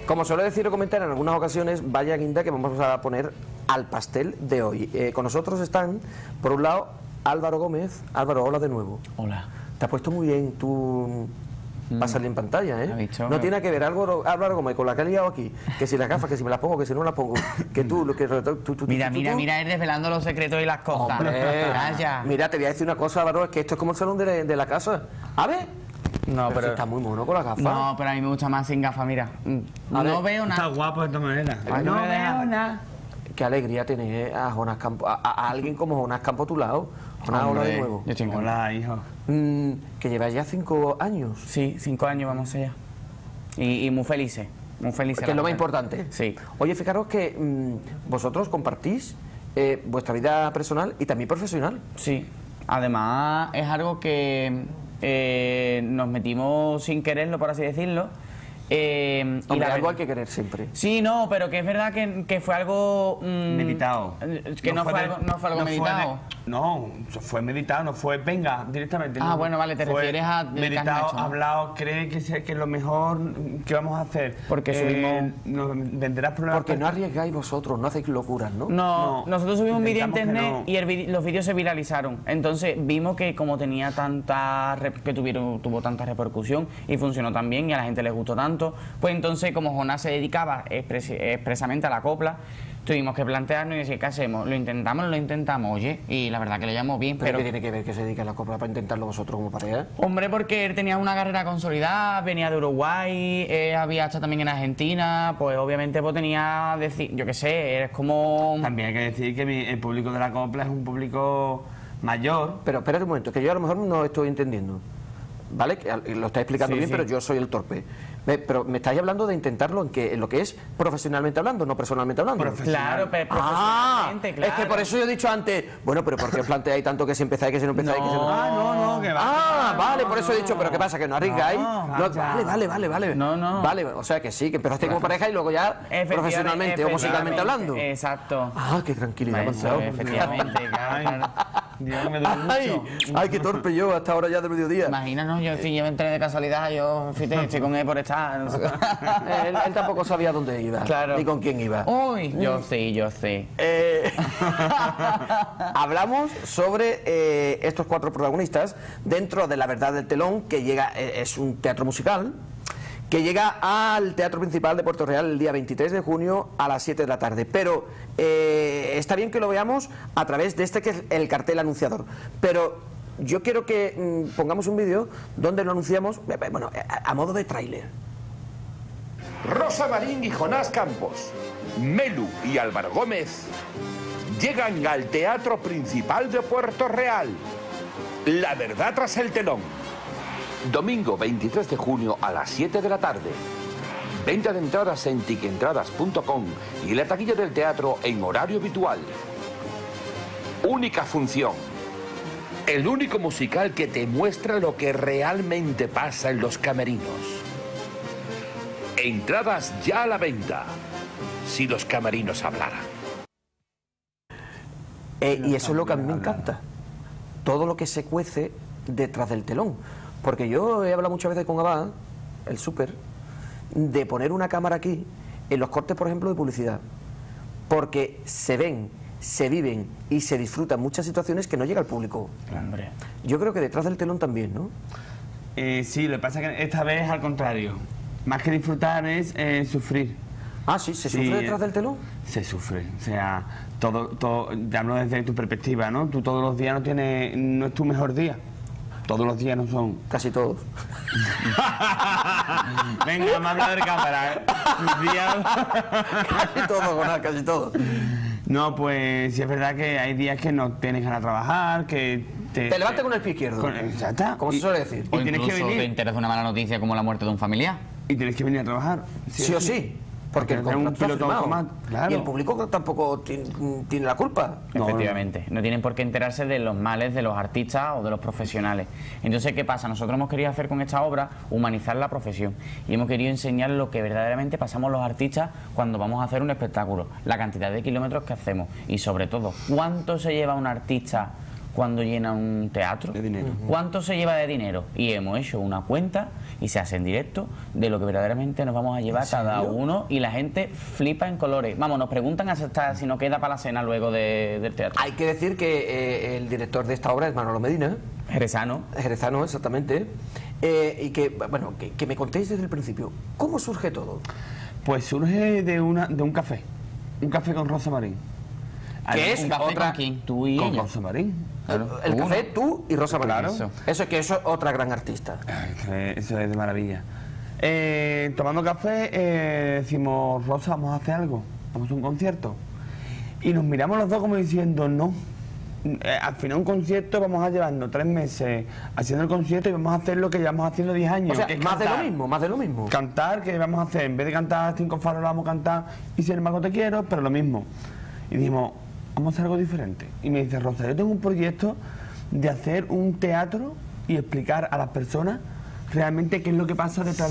Como suelo decir o comentar en algunas ocasiones, vaya guinda que vamos a poner al pastel de hoy. Con nosotros están, por un lado, Álvaro Gómez. Álvaro, hola de nuevo. Hola. Te has puesto muy bien tú para salir en pantalla, ¿eh? Dicho, no tiene nada que ver Álvaro Gómez con la que he liado aquí, que si las gafas, que si me las pongo, que si no las pongo, que tú, Mira, él desvelando los secretos y las cosas. Hombre, Calla. mira, te voy a decir una cosa, Álvaro, es que esto es como el salón de la casa. A ver. No, pero está muy mono con las gafas. No, pero a mí me gusta más sin gafas, mira. No veo nada. Está guapo de esta manera. Ay, no veo nada. Qué alegría tener a Jonás Campos, a alguien como Jonás Campos a tu lado. Jonás, hola de nuevo. Yo estoy encantado. Hola, hijo. Que llevas ya 5 años. Sí, 5 años vamos allá. Y muy felices. Muy felices. Que es lo más importante. Sí. Oye, fijaros que vosotros compartís vuestra vida personal y también profesional. Sí. Además, es algo que nos metimos sin quererlo, por así decirlo. Hombre, y algo hay que querer siempre. Sí, no, pero que es verdad que fue algo meditado. Que no fue algo meditado. No, fue meditado, no fue venga directamente. Ah, no, bueno, vale, te refieres a meditado, hablado, cree que es lo mejor que vamos a hacer. Porque subimos. Nos venderás problemas. Porque no arriesgáis vosotros, no hacéis locuras, ¿no? No, nosotros subimos un vídeo en internet no. y los vídeos se viralizaron. Entonces vimos que como tenía tuvo tanta repercusión y funcionó tan bien y a la gente les gustó tanto, pues entonces como Jonás se dedicaba expresamente a la copla, tuvimos que plantearnos y decir, ¿qué hacemos? ¿Lo intentamos? Oye, y la verdad que le llamó bien, pero... ¿Qué tiene que ver que se dedique a la copla para intentarlo vosotros como pareja? Hombre, porque él tenía una carrera consolidada, venía de Uruguay, había estado también en Argentina, pues obviamente pues tenía, yo qué sé, es como... También hay que decir que el público de la copla es un público mayor. Pero espérate un momento, que yo a lo mejor no estoy entendiendo. ¿Vale? Que lo estáis explicando bien, pero yo soy el torpe. Pero me estáis hablando de intentarlo en lo que es profesionalmente hablando, no personalmente hablando. Claro, pero profesionalmente, claro. Es que por eso yo he dicho antes, bueno, pero ¿por qué os planteáis tanto que si empezáis, que si no empezáis, que si no? No, que va. Vale, por eso he dicho, pero ¿qué pasa? ¿Que no arriesgáis? Vale. No. Vale, o sea que sí, que empezaste como pareja y luego ya profesionalmente o musicalmente hablando. Exacto. Ah, qué tranquilidad. Efectivamente, claro. Dios, me duele mucho. Ay, qué torpe yo hasta ahora ya del mediodía. Imagínanos, yo entré de casualidad, estoy con él por estar. No sé. él tampoco sabía dónde iba, claro. Ni con quién iba. Uy, yo sé. Hablamos sobre estos 4 protagonistas dentro de La Verdad del Telón, que llega, es un teatro musical que llega al Teatro Principal de Puerto Real el día 23 de junio a las 7 de la tarde. Pero está bien que lo veamos a través de que es el cartel anunciador. Pero yo quiero que pongamos un vídeo donde lo anunciamos, bueno, a modo de tráiler. Rosa Marín y Jonás Campos, Melu y Álvaro Gómez llegan al Teatro Principal de Puerto Real. La Verdad tras el telón. Domingo 23 de junio a las 7 de la tarde. Venta de entradas en tiquentradas.com y la taquilla del teatro en horario habitual. Única función. El único musical que te muestra lo que realmente pasa en los camerinos. Entradas ya a la venta. Si los camerinos hablaran. Y eso es lo que a mí me encanta. Todo lo que se cuece detrás del telón. Porque yo he hablado muchas veces con Abad, el súper, de poner una cámara aquí en los cortes, por ejemplo, de publicidad. Porque se ven, se viven y se disfrutan muchas situaciones que no llega al público. Hombre. Yo creo que detrás del telón también, ¿no? Sí, lo que pasa es que esta vez es al contrario. Más que disfrutar es sufrir. Ah, sí, ¿se sufre detrás del telón? Se sufre, o sea, todo, ya hablo desde tu perspectiva, ¿no? Tú todos los días no es tu mejor día. Todos los días no son. Casi todos. Venga, me habla de cámara, Casi todos, Jonás, casi todos. No, pues sí es verdad que hay días que no tienes ganas de trabajar, que te levantas con el pie izquierdo. Como se suele decir. O Y tienes que incluso venir. te interesa una mala noticia como la muerte de un familiar. Y tienes que venir a trabajar. Sí o sí. Porque el contrato está firmado. Claro. Y el público tampoco tiene la culpa. Efectivamente, no tienen por qué enterarse de los males de los artistas o de los profesionales. Entonces, ¿qué pasa? Nosotros hemos querido hacer con esta obra humanizar la profesión y hemos querido enseñar lo que verdaderamente pasamos los artistas cuando vamos a hacer un espectáculo, la cantidad de kilómetros que hacemos y sobre todo, cuánto se lleva un artista cuando llena un teatro? De dinero. ¿Cuánto se lleva de dinero? Y hemos hecho una cuenta y se hace en directo de lo que verdaderamente nos vamos a llevar cada uno, y la gente flipa en colores. Vamos, nos preguntan hasta si nos queda para la cena luego del teatro. Hay que decir que el director de esta obra es Manolo Medina. Jerezano. Jerezano, exactamente. Y que, bueno, que me contéis desde el principio, ¿cómo surge todo? Pues surge de un café. Un café con Rosa Marín. ¿Qué es? ¿Un café Otra... con quién? ¿Tú y Con ella? Rosa Marín. Claro. El café, tú y Rosa Marín. Claro. Eso es que eso es otra gran artista. Eso es de maravilla. Tomando café, decimos, Rosa, vamos a hacer algo, vamos a un concierto. Y nos miramos los dos como diciendo, no. Al final un concierto vamos a llevarnos 3 meses haciendo el concierto y vamos a hacer lo que llevamos haciendo 10 años. O sea, que es más de lo cantar. mismo, más de lo mismo. Cantar, que vamos a hacer, en vez de cantar 5 faros, vamos a cantar Y sin embargo te quiero, pero lo mismo. Y dijimos, vamos a hacer algo diferente. Y me dice, Rosa, yo tengo un proyecto de hacer un teatro y explicar a las personas realmente qué es lo que pasa detrás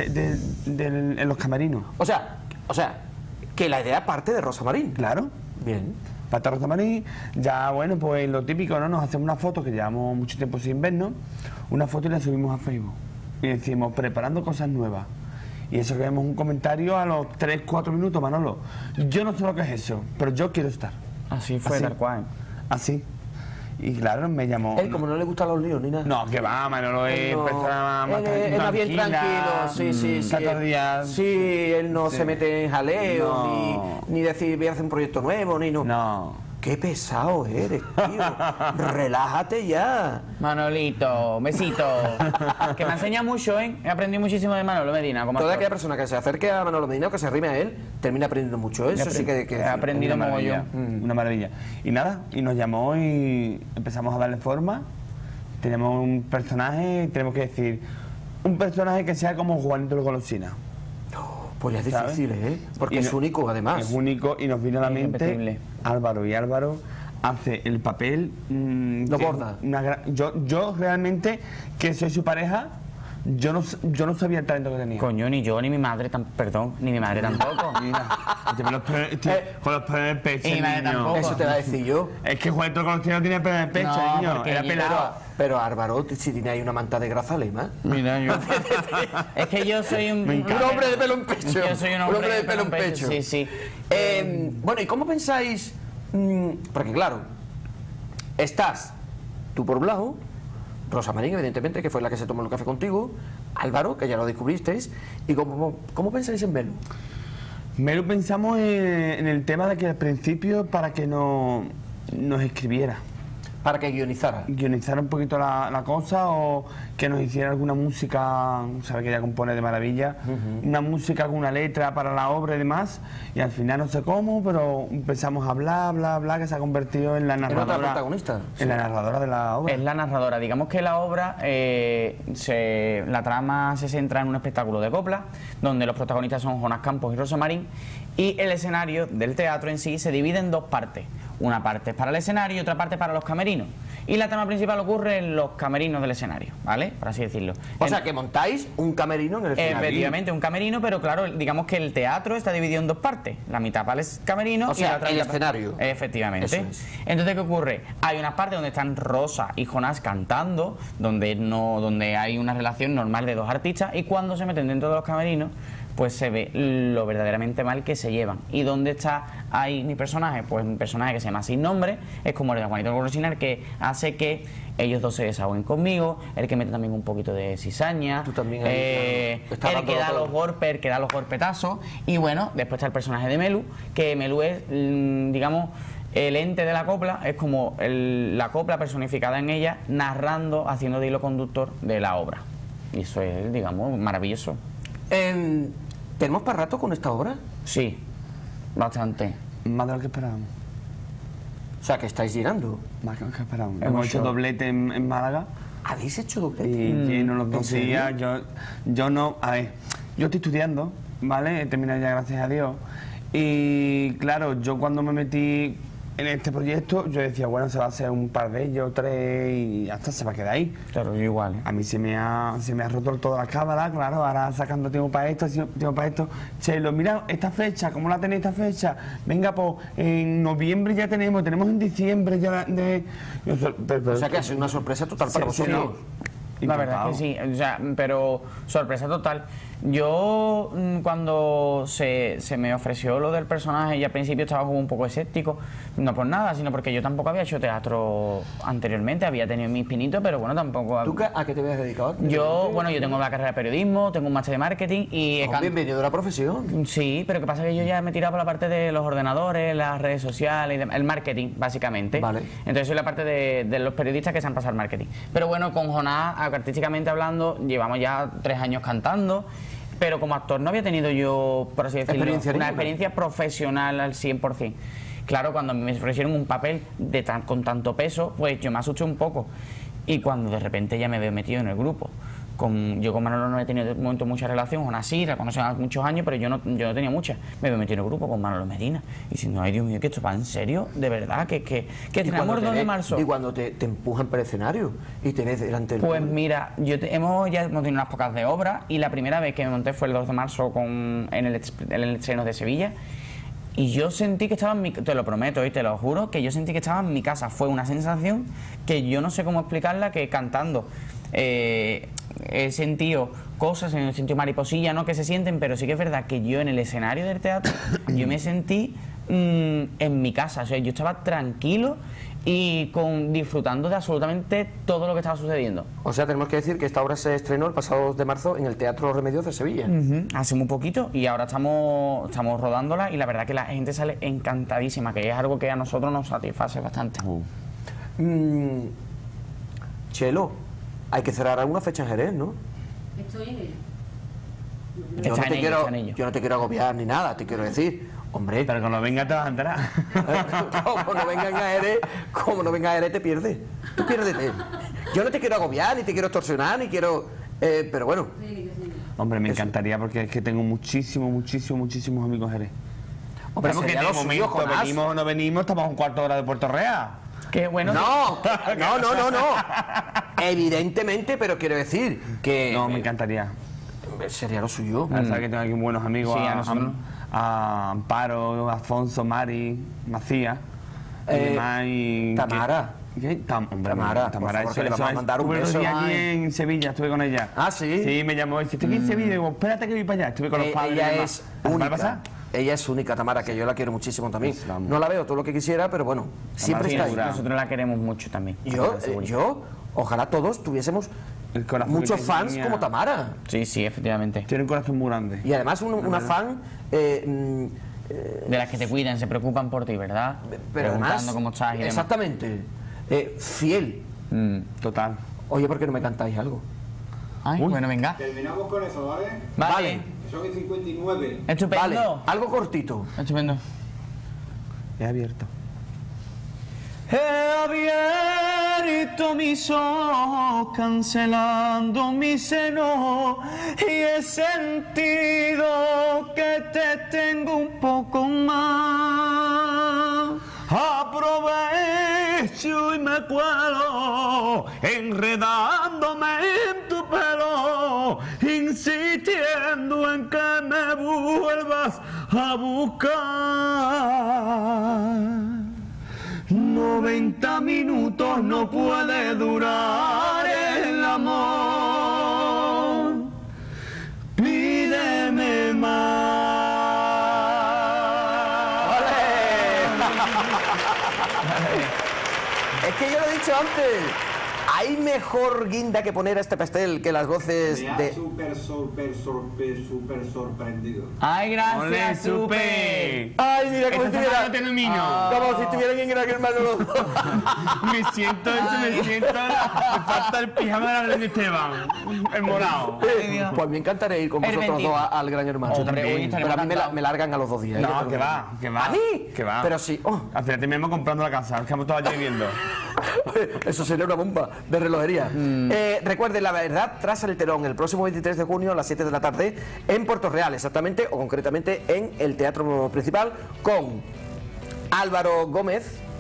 en los camerinos. O sea, que la idea parte de Rosa Marín. Claro. Bien. Pata Rosa Marín, ya bueno, pues lo típico, ¿no? Nos hacemos una foto, que llevamos mucho tiempo sin vernos, una foto y la subimos a Facebook. Y decimos, preparando cosas nuevas. Y eso que vemos un comentario a los 3-4 minutos, Manolo. Yo no sé lo que es eso, pero yo quiero estar. Así fue, Así. tal cual. Así. Y claro, me llamó. Él, como no le gustan los líos ni nada. No, que va, Manolo es No, persona más él es más bien tranquila, tranquilo, sí. está todo el día- Sí, él no Sí. se mete en jaleo, No. ni decir voy a hacer un proyecto nuevo, ni no. No. Qué pesado eres, tío. Relájate ya. Manolito, besito. Que me enseña mucho, ¿eh? He aprendido muchísimo de Manolo Medina. Como Toda actor. aquella persona que se acerque a Manolo Medina o que se arrime a él, termina aprendiendo mucho. Eso sí que He aprendido Una maravilla, mogollón. una maravilla. Y nada, y nos llamó y empezamos a darle forma. Tenemos un personaje, tenemos que decir, un personaje que sea como Juanito el Golosina. Pues ya es ¿sabes? difícil, ¿eh? Porque Y es no- único, además. Es único y nos vino a la Es mente irrepetible. Álvaro. Y Álvaro hace el papel... Lo que borda. Yo realmente, que soy su pareja, yo no sabía el talento que tenía. Coño, ni yo, ni mi madre, perdón, ni mi madre tampoco. Mira, con los pelos en el pecho, Y madre niño. tampoco. Eso te va a decir yo. Es que Juanito Golosina no tiene pelo en el pecho, No, niño. porque Era yo- pelado. Pero Álvaro, si tiene ahí una manta de grazalema. Mira, yo. Es que yo soy un. Me encanta. Un hombre de pelo en pecho. Yo soy un hombre de pelo en pecho. Sí, sí. Bueno, ¿y cómo pensáis? Porque claro, estás tú por un lado, Rosa Marín, evidentemente, que fue la que se tomó el café contigo, Álvaro, que ya lo descubristeis, y ¿cómo pensáis en Melu? Melu pensamos en el tema de que al principio para que nos escribiera, Para que guionizara. guionizara un poquito la cosa o que nos hiciera alguna música, sabe que ella compone de maravilla, una música con una letra para la obra y demás, y al final no sé cómo, pero empezamos a hablar, que se ha convertido en la ¿En narradora. otra protagonista? En la narradora de la obra. Es la narradora. Digamos que la obra, la trama se centra en un espectáculo de copla, donde los protagonistas son Jonás Campos y Rosa Marín, y el escenario del teatro en sí se divide en 2 partes. Una parte es para el escenario y otra parte para los camerinos. Y la trama principal ocurre en los camerinos del escenario, ¿vale? Por así decirlo. O sea, que montáis un camerino en el escenario. Efectivamente, un camerino, pero claro, digamos que el teatro está dividido en 2 partes. La mitad para el camerino O sea, y la otra el mitad escenario. Efectivamente. Eso es. Entonces, ¿qué ocurre? Hay una parte donde están Rosa y Jonás cantando, donde hay una relación normal de 2 artistas, y cuando se meten dentro de los camerinos, pues se ve lo verdaderamente mal que se llevan. ¿Y dónde está ahí mi personaje? Pues un personaje que se llama Sin Nombre, es como el de Juanito Golosina, el que hace que ellos dos se desahoguen conmigo, el que mete también un poquito de cizaña, Tú también ahí, claro. Está el que dándolo da todo. los golpes, el que da los golpetazos, y bueno, después está el personaje de Melu, que Melu es, digamos, el ente de la copla, es como la copla personificada en ella, narrando, haciendo de hilo conductor de la obra. Y eso es, digamos, maravilloso. ¿Tenemos para rato con esta obra? Sí, bastante. Más de lo que esperábamos. O sea, que estáis llenando. Más de lo que esperábamos. Hemos Hemos hecho hecho- doblete en Málaga. ¿Habéis hecho doblete? Y lleno los 2 serio? días. Yo no, a ver, yo estoy estudiando, ¿vale? He terminado ya, gracias a Dios. Y claro, yo cuando me metí en este proyecto yo decía, bueno, se va a hacer un par de ellos, 3 y hasta se va a quedar ahí. Claro, yo igual. A mí se me ha roto toda la cámara, claro, ahora sacando tiempo para esto, tiempo para esto. Chelo, mira, esta fecha, ¿cómo la tenéis esta fecha? Venga, pues en noviembre ya tenemos en diciembre ya de... O sea que ha sido una sorpresa total para vosotros. La verdad es que sí, o sea, pero sorpresa total. Yo cuando se me ofreció lo del personaje y al principio estaba como un poco escéptico, no por nada, sino porque yo tampoco había hecho teatro anteriormente, había tenido mis pinitos, pero bueno, tampoco... ¿Tú a qué te habías dedicado? Yo tengo la carrera de periodismo, tengo un máster de marketing y... Bienvenido a la profesión. Sí, pero que pasa que yo ya me he tirado por la parte de los ordenadores, las redes sociales, el marketing, básicamente. Vale. Entonces soy la parte de los periodistas que se han pasado al marketing. Pero bueno, con Jonás, artísticamente hablando, llevamos ya 3 años cantando, pero como actor no había tenido yo, por así decirlo, una experiencia profesional al 100%. Claro, cuando me ofrecieron un papel con tanto peso, pues yo me asusté un poco. Y cuando de repente ya me veo metido en el grupo, yo con Manolo no he tenido de momento mucha relación, Jonás sí, la conocen hace muchos años, pero yo no tenía mucha. Me veo metido en el grupo con Manolo Medina, y diciendo, ay Dios mío, que esto va en serio, de verdad, que tenemos el 2 de marzo. Y cuando te empujan por el escenario y te ves delante del Pues público. mira, hemos tenido unas pocas de obra, y la primera vez que me monté fue el 2 de marzo en el estreno de Sevilla. Y yo sentí que estaba en mi... Te lo prometo y te lo juro, que yo sentí que estaba en mi casa. Fue una sensación que yo no sé cómo explicarla, que cantando he sentido cosas, he sentido mariposilla, ¿no?, que se sienten, pero sí que es verdad que yo en el escenario del teatro, yo me sentí en mi casa. O sea, yo estaba tranquilo y disfrutando de absolutamente todo lo que estaba sucediendo. O sea, tenemos que decir que esta obra se estrenó el pasado 2 de marzo en el Teatro Los Remedios de Sevilla. Hace muy poquito, y ahora estamos rodándola, y la verdad que la gente sale encantadísima, que es algo que a nosotros nos satisface bastante. Chelo, hay que cerrar alguna fecha en Jerez, ¿no? Estoy en ello. Yo no te quiero agobiar ni nada, te quiero decir, hombre, Pero cuando venga te vas a enterar. como no vengan a Jerez, te pierdes. Tú piérdete. Yo no te quiero agobiar, ni te quiero extorsionar, ni quiero... pero bueno. Hombre, me encantaría, porque es que tengo muchísimos amigos Jerez. Hombre, Vamos, que sería de lo suyo, momento Jonás. venimos o no venimos, estamos a un cuarto de hora de Puerto Real. Qué bueno. No. Evidentemente, pero quiero decir que... No, me encantaría. Sería lo suyo. Sabes que tengo aquí buenos amigos, Sí, a nosotros. a Amparo, Alfonso, Mari, Macías, y Tamara. ¿Qué? Hombre, Tamara, por favor, eso, que le vamos a mandar un estuve beso. unos días allí Ay. en Sevilla, estuve con ella. Ah, ¿sí? Sí, me llamó y dice, estoy aquí en Sevilla, y digo, espérate que voy para allá, estuve con los padres. Ella y demás. es ¿La semana única. pasada? Ella es única, Tamara, que yo la quiero muchísimo también. Pues vamos. No la veo todo lo que quisiera, pero bueno, siempre Sí, está ahí. segura. nosotros la queremos mucho también. Yo, ojalá todos tuviésemos El corazón muchos que fans tenía. como Tamara. Sí, sí, efectivamente. Tiene un corazón muy grande. Y además una fan, De las que te cuidan, se preocupan por ti, ¿verdad? pero además... Preguntando cómo estás y demás. Exactamente. Fiel. Total. Oye, ¿por qué no me cantáis algo? Ay, bueno, venga. Terminamos con eso, ¿vale? Vale. Son el 59. Estupendo. Vale, algo cortito. Estupendo. He abierto. He abierto mis ojos cancelando mi seno y he sentido que te tengo un poco más. Aprovecho y me cuelo enredándome en tu pelo, insistiendo en que me vuelvas a buscar. 90 minutos no puede durar el amor. Pídeme más. Es que yo lo he dicho antes. Hay mejor guinda que poner a este pastel que las voces Me ha de... súper sorprendido. Ay, gracias, ¡Ole, Supe. Ay, mira cómo Esta semana termino. Como si estuvieran en Gran Hermano los dos. Me siento. Me falta el pijama de la Belén Esteban. El morado. Pues a mí me encantaría ir con El vosotros 21. dos al Gran Hermano. Hombre, hoy estaremos Pero a mí encantados. me largan a los 2 días. No, que va. ¿A mí? Que va. Pero sí. Oh, Al final terminamos comprando la casa. Estamos todos allí viviendo. eso sería una bomba de relojería. Recuerden, La Verdad tras el telón, el próximo 23 de junio a las 7 de la tarde en Puerto Real, exactamente, o concretamente en el Teatro Principal, con Álvaro Gómez,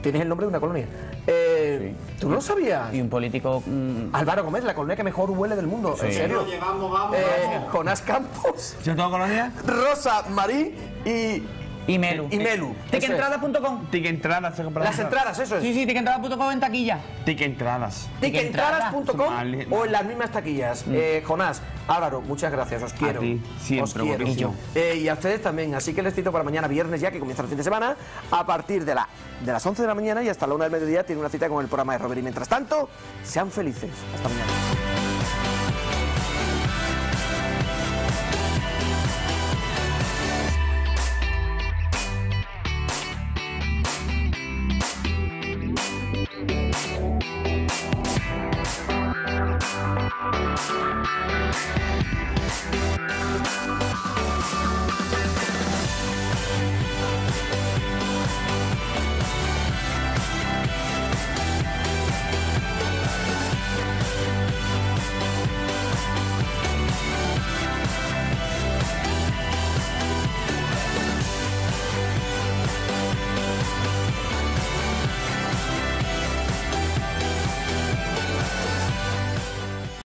Tienes el nombre de una colonia. ¿Tú no lo sabías? Y un político... Álvaro Gómez, la colonia que mejor huele del mundo. ¿En serio? Oye, vamos. Jonás Campos, ¿Yo tengo colonia? Rosa Marí Y Melu. y Melu. Tickentradas.com. Ticketentradas, se compra Las entradas, eso es. Sí, tickentradas.com en taquilla. Ticketentradas. Tickentradas.com Vale. o en las mismas taquillas. Jonás, Álvaro, muchas gracias, os quiero. A ti, siempre, os quiero. guapísimo. Y a ustedes también, así que les cito para mañana viernes ya, que comienza el fin de semana, a partir de las 11 de la mañana y hasta la 1 del mediodía tiene una cita con el programa de Robert. Y mientras tanto, sean felices. Hasta mañana.